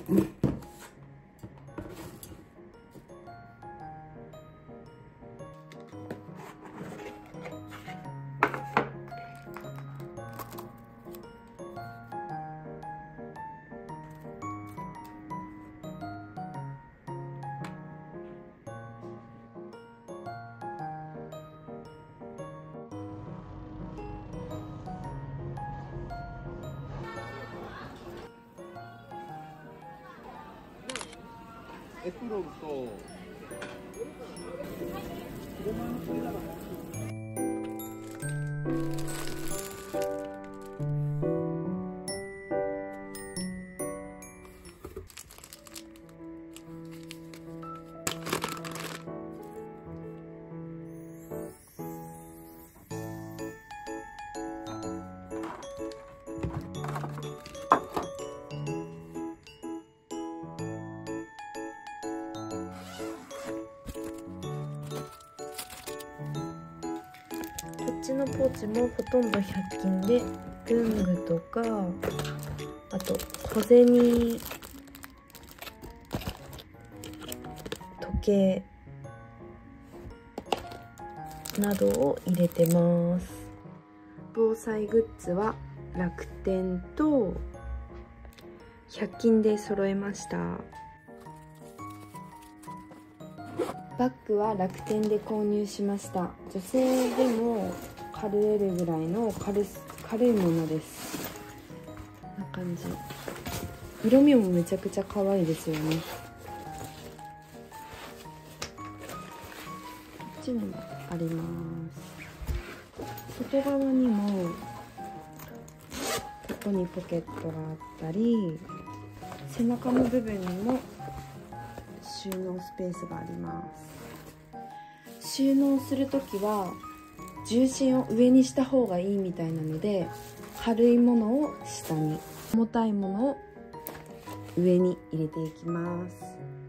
エプロンと車のこれだから。 こっちのポーチもほとんど100均で、文具とか、あと小銭、時計などを入れてます。防災グッズは楽天と100均で揃えました。バッグは楽天で購入しました。女性でも軽えるぐらいの軽いものです。こんな感じ。色味もめちゃくちゃ可愛いですよね。こっちにもあります。外側にもここにポケットがあったり、背中の部分にも収納スペースがあります。収納するときは重心を上にした方がいいみたいなので、軽いものを下に、重たいものを上に入れていきます。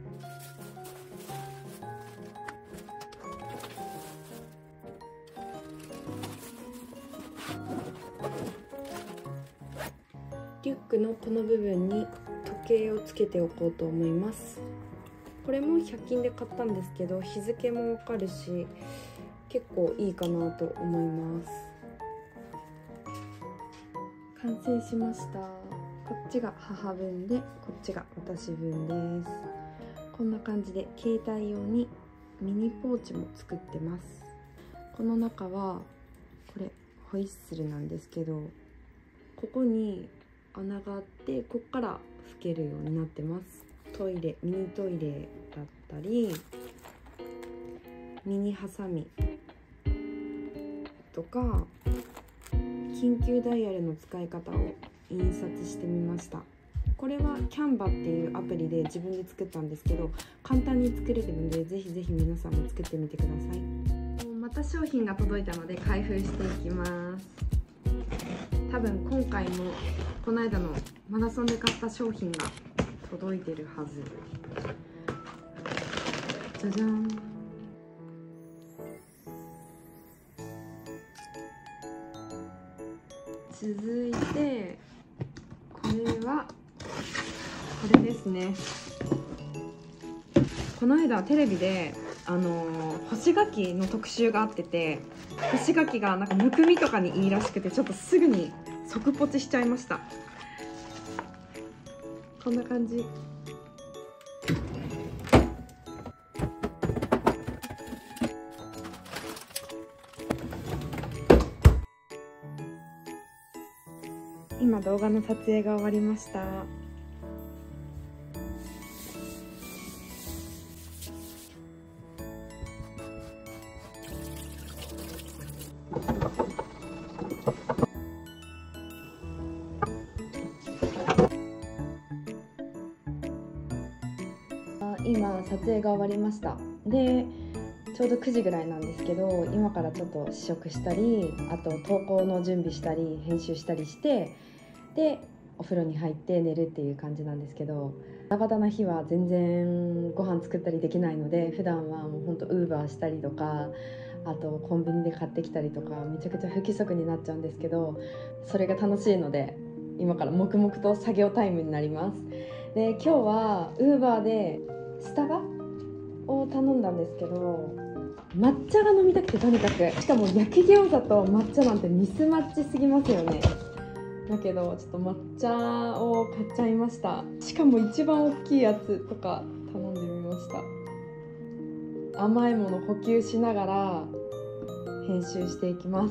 リュックのこの部分に時計をつけておこうと思います。これも100均で買ったんですけど、日付もわかるし結構いいかなと思います。完成しました。こっちが母分で、こっちが私分です。こんな感じで携帯用にミニポーチも作ってます。この中はこれホイッスルなんですけど、ここに穴があって、こっから拭けるようになってます。トイレ、ミニトイレだったり、ミニハサミとか、緊急ダイヤルの使い方を印刷してみました。これはキャンバっていうアプリで自分で作ったんですけど、簡単に作れるので、ぜひぜひ皆さんも作ってみてください。また商品が届いたので開封していきます。多分今回もこの間のマラソンで買った商品が届いてるはず。じゃじゃん。続いてこれですね。この間テレビで干し柿の特集があってて、干し柿がなんかむくみとかにいいらしくて、ちょっとすぐに即ポチしちゃいました。こんな感じ。今動画の撮影が終わりました。今撮影が終わりました。でちょうど9時ぐらいなんですけど、今からちょっと試食したり、あと投稿の準備したり編集したりして、でお風呂に入って寝るっていう感じなんですけど、バタバタな日は全然ご飯作ったりできないので、普段はもうほんとウーバーしたりとか、あとコンビニで買ってきたりとか、めちゃくちゃ不規則になっちゃうんですけど、それが楽しいので今から黙々と作業タイムになります。 で今日は Uber でスタバを頼んだんですけど、抹茶が飲みたくて、とにかくしかも焼き餃子と抹茶なんてミスマッチすぎますよね。だけどちょっと抹茶を買っちゃいました。しかも一番大きいやつとか頼んでみました。甘いもの補給しながら編集していきます。